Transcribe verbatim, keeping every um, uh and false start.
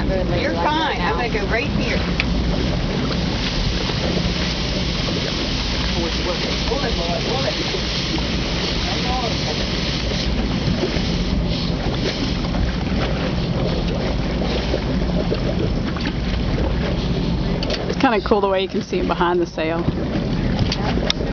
not very lazy. You're like fine. that I'm going to go right here. Pull it, pull it, pull it. Hang It's kind of cool the way you can see him behind the sail.